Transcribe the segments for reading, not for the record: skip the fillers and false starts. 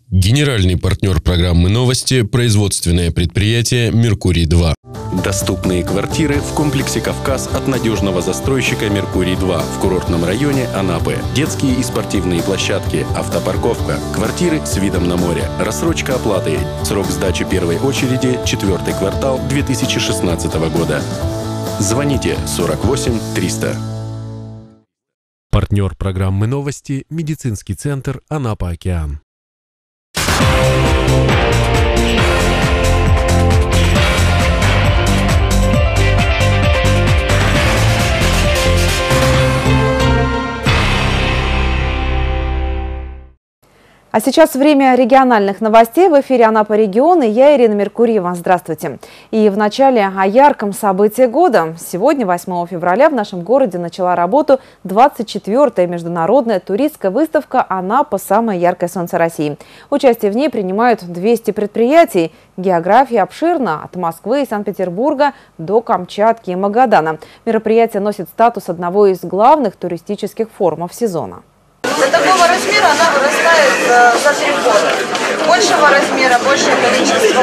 Генеральный партнер программы «Новости» – производственное предприятие «Меркурий-2». Доступные квартиры в комплексе «Кавказ» от надежного застройщика «Меркурий-2» в курортном районе Анапы. Детские и спортивные площадки, автопарковка, квартиры с видом на море, рассрочка оплаты. Срок сдачи первой очереди – 4-й квартал 2016 года. Звоните 48 300. Партнер программы «Новости» – медицинский центр «Анапа-Океан». А сейчас время региональных новостей. В эфире Анапа регион, и я, Ирина Меркурьева. Здравствуйте. И в начале о ярком событии года. Сегодня, 8 февраля, в нашем городе начала работу 24-я международная туристская выставка «Анапа. Самое яркое солнце России». Участие в ней принимают 200 предприятий. География обширна – от Москвы и Санкт-Петербурга до Камчатки и Магадана. Мероприятие носит статус одного из главных туристических форумов сезона. До такого размера она вырастает за 3 года. Большего размера, большее количество.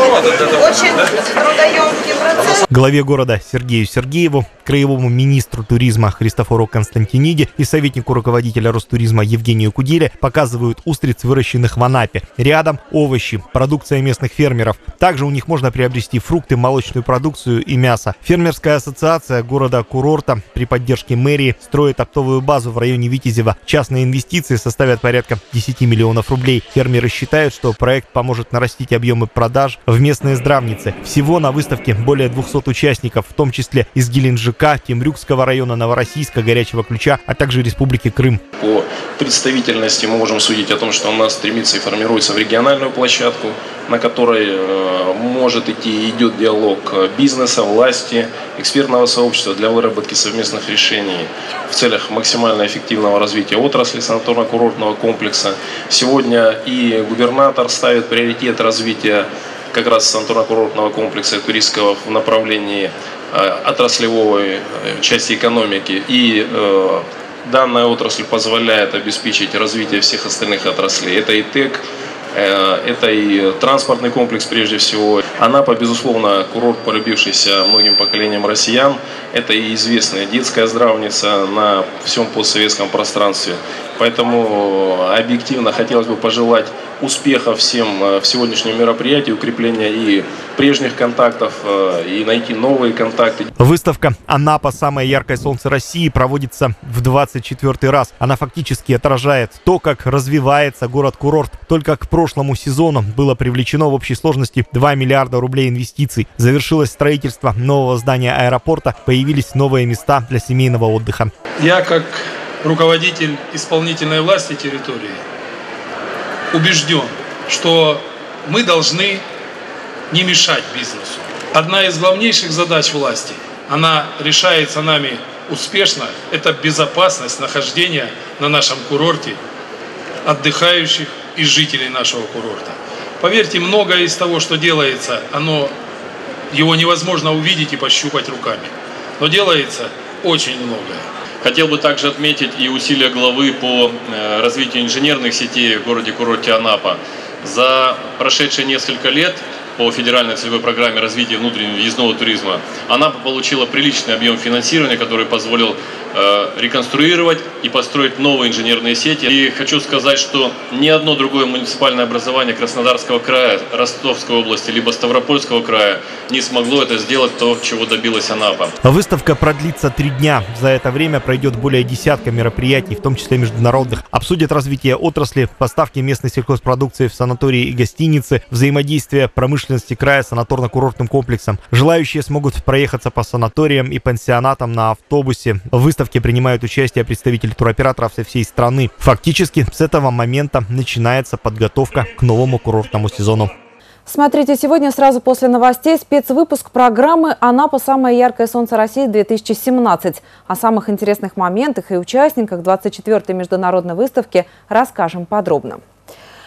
Очень трудоемкий процесс. Главе города Сергею Сергееву, краевому министру туризма Христофору Константиниде и советнику руководителя Ростуризма Евгению Куделе показывают устриц, выращенных в Анапе. Рядом овощи, продукция местных фермеров. Также у них можно приобрести фрукты, молочную продукцию и мясо. Фермерская ассоциация города-курорта при поддержке мэрии строит оптовую базу в районе Витязева. Частные инвестиции составят порядка 10 миллионов рублей. Фермеры считают, что проект поможет нарастить объемы продаж в местные здравницы. Всего на выставке более 200 участников, в том числе из Геленджика, Темрюкского района, Новороссийска, Горячего Ключа, а также Республики Крым. По представительности мы можем судить о том, что она стремится и формируется в региональную площадку, на которой может идти и идет диалог бизнеса, власти, экспертного сообщества для выработки совместных решений в целях максимально эффективного развития отрасли санаторно-курортного комплекса. Сегодня и губернатор ставит приоритет развития как раз санаторно-курортного комплекса и туристского в направлении отраслевой части экономики. И данная отрасль позволяет обеспечить развитие всех остальных отраслей. Это и ТЭК, это и транспортный комплекс прежде всего. Анапа, безусловно, курорт, полюбившийся многим поколениям россиян. Это и известная детская здравница на всем постсоветском пространстве. Поэтому объективно хотелось бы пожелать успеха всем в сегодняшнем мероприятии, укрепления и прежних контактов, и найти новые контакты. Выставка «Анапа. Самое яркое солнце России» проводится в 24-й раз. Она фактически отражает то, как развивается город-курорт. Только к прошлому сезону было привлечено в общей сложности 2 миллиарда рублей инвестиций. Завершилось строительство нового здания аэропорта, появились новые места для семейного отдыха. Я, как руководитель исполнительной власти территории, убежден, что мы должны не мешать бизнесу. Одна из главнейших задач власти, она решается нами успешно, это безопасность нахождения на нашем курорте отдыхающих и жителей нашего курорта. Поверьте, многое из того, что делается, его невозможно увидеть и пощупать руками. Но делается очень многое. Хотел бы также отметить и усилия главы по развитию инженерных сетей в городе-курорте Анапа. За прошедшие несколько лет по федеральной целевой программе развития внутреннего въездного туризма Анапа получила приличный объем финансирования, который позволил реконструировать и построить новые инженерные сети. И хочу сказать, что ни одно другое муниципальное образование Краснодарского края, Ростовской области, либо Ставропольского края не смогло это сделать, то, чего добилась Анапа. Выставка продлится 3 дня. За это время пройдет более десятка мероприятий, в том числе международных. Обсудят развитие отрасли, поставки местной сельхозпродукции в санатории и гостиницы, взаимодействие промышленности края с санаторно-курортным комплексом. Желающие смогут проехаться по санаториям и пансионатам на автобусе. В выставке принимают участие представители туроператоров со всей страны. Фактически с этого момента начинается подготовка к новому курортному сезону. Смотрите сегодня сразу после новостей спецвыпуск программы «Анапа. Самое яркое солнце России-2017». О самых интересных моментах и участниках 24-й международной выставки расскажем подробно.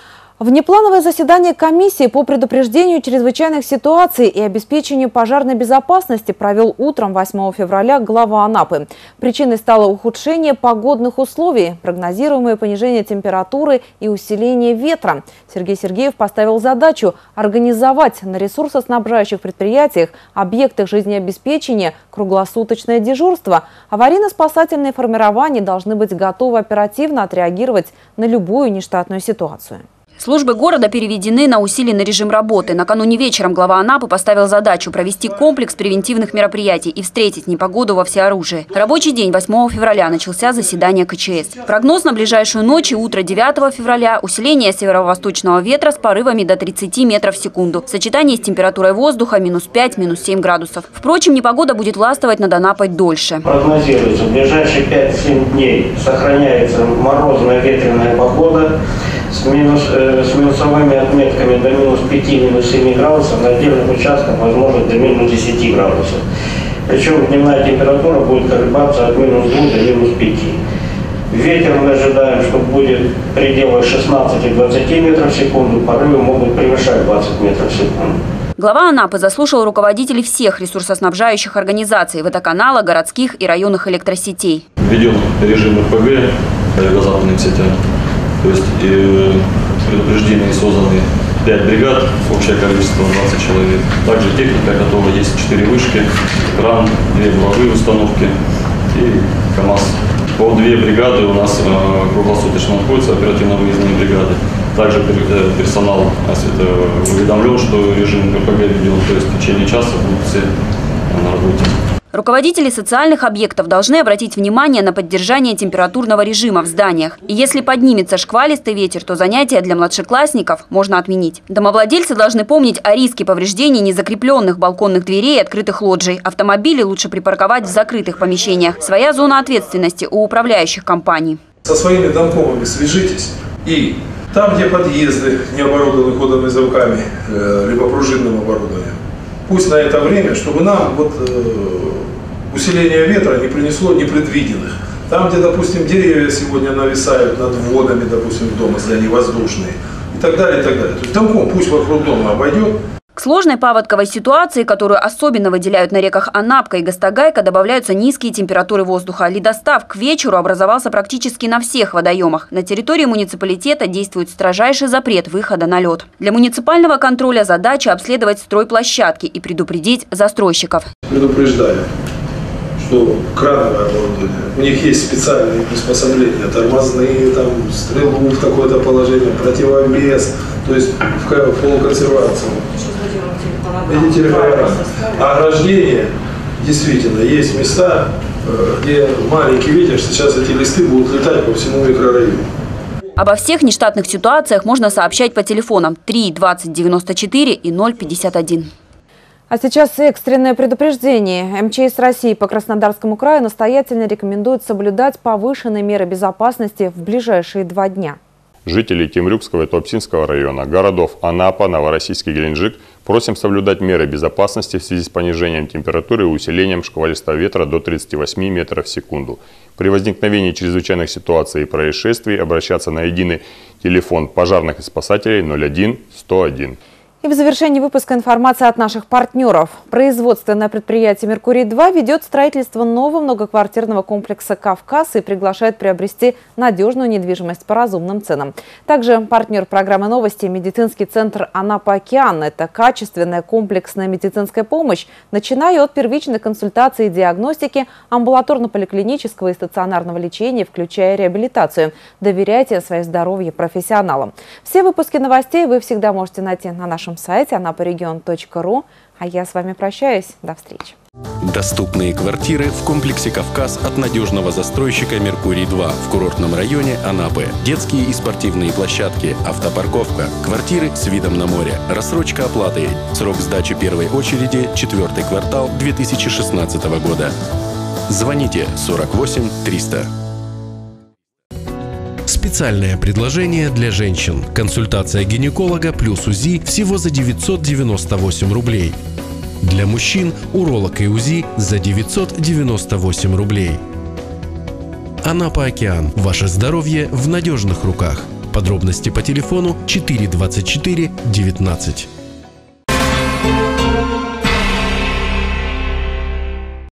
Внеплановое заседание комиссии по предупреждению чрезвычайных ситуаций и обеспечению пожарной безопасности провел утром 8 февраля глава Анапы. Причиной стало ухудшение погодных условий, прогнозируемое понижение температуры и усиление ветра. Сергей Сергеев поставил задачу организовать на ресурсоснабжающих предприятиях, объектах жизнеобеспечения круглосуточное дежурство. Аварийно-спасательные формирования должны быть готовы оперативно отреагировать на любую нештатную ситуацию. Службы города переведены на усиленный режим работы. Накануне вечером глава Анапы поставил задачу провести комплекс превентивных мероприятий и встретить непогоду во всеоружии. Рабочий день 8 февраля начался заседание КЧС. Прогноз на ближайшую ночь и утро 9 февраля – усиление северо-восточного ветра с порывами до 30 метров в секунду. В сочетании с температурой воздуха -5, -7 градусов. Впрочем, непогода будет властвовать над Анапой дольше. Прогнозируется, в ближайшие 5-7 дней сохраняется морозная ветреная погода с минусовыми отметками до -5, -7 градусов, на отдельных участках возможно до -10 градусов. Причем дневная температура будет колебаться от -2 до -5. Ветер мы ожидаем, что будет в пределах 16-20 метров в секунду, порывы могут превышать 20 метров в секунду. Глава Анапы заслушал руководителей всех ресурсоснабжающих организаций, водоканала, городских и районных электросетей. Введен режим РПГ по юго-западным сетям. То есть предупреждены и созданы 5 бригад, общее количество 20 человек. Также техника готова, есть 4 вышки, кран, 2 буровые установки и КАМАЗ. По 2 бригады у нас круглосуточно находятся оперативно-выездные бригады. Также персонал уведомлен, что режим РПГ введен, то есть в течение часа будут все на работе. Руководители социальных объектов должны обратить внимание на поддержание температурного режима в зданиях. И если поднимется шквалистый ветер, то занятия для младшеклассников можно отменить. Домовладельцы должны помнить о риске повреждений незакрепленных балконных дверей и открытых лоджий. Автомобили лучше припарковать в закрытых помещениях. Своя зона ответственности у управляющих компаний. Со своими домкомами свяжитесь и там, где подъезды не оборудованы ходовыми замками, либо пружинным оборудованием, пусть на это время, чтобы нам усиление ветра не принесло непредвиденных. Там, где, допустим, деревья сегодня нависают над вводами, допустим, в дом, если они воздушные, и так далее, и так далее. То есть домком пусть вокруг дома обойдет. К сложной паводковой ситуации, которую особенно выделяют на реках Анапка и Гастогайка, добавляются низкие температуры воздуха. Ледостав к вечеру образовался практически на всех водоемах. На территории муниципалитета действует строжайший запрет выхода на лед. Для муниципального контроля задача обследовать стройплощадки и предупредить застройщиков. Предупреждаю, что крановое оборудование, у них есть специальные приспособления, тормозные, там, стрелу в такое-то положение, противовес, то есть в полуконсервацию. Ограждение, действительно, есть места, где маленький ветер, сейчас эти листы будут летать по всему микрорайону. Обо всех нештатных ситуациях можно сообщать по телефонам 3 20 94 и 051. А сейчас экстренное предупреждение. МЧС России по Краснодарскому краю настоятельно рекомендует соблюдать повышенные меры безопасности в ближайшие 2 дня. Жителей Темрюкского и Туапсинского района, городов Анапа, Новороссийск и Геленджик просим соблюдать меры безопасности в связи с понижением температуры и усилением шквалистого ветра до 38 метров в секунду. При возникновении чрезвычайных ситуаций и происшествий обращаться на единый телефон пожарных и спасателей 01 101. И в завершении выпуска информация от наших партнеров. Производственное предприятие «Меркурий-2» ведет строительство нового многоквартирного комплекса «Кавказ» и приглашает приобрести надежную недвижимость по разумным ценам. Также партнер программы новости медицинский центр «Анапа-Океан». Это качественная комплексная медицинская помощь, начиная от первичной консультации и диагностики, амбулаторно-поликлинического и стационарного лечения, включая реабилитацию. Доверяйте свое здоровье профессионалам. Все выпуски новостей вы всегда можете найти на нашем сайте anaporegion.ru. А я с вами прощаюсь. До встречи. Доступные квартиры в комплексе «Кавказ» от надежного застройщика «Меркурий-2» в курортном районе Анапы. Детские и спортивные площадки, автопарковка, квартиры с видом на море, рассрочка оплаты. Срок сдачи первой очереди – 4-й квартал 2016 года. Звоните 48 300. Специальное предложение для женщин. Консультация гинеколога плюс УЗИ всего за 998 рублей. Для мужчин уролог и УЗИ за 998 рублей. Анапа-Океан. Ваше здоровье в надежных руках. Подробности по телефону 4 24 19.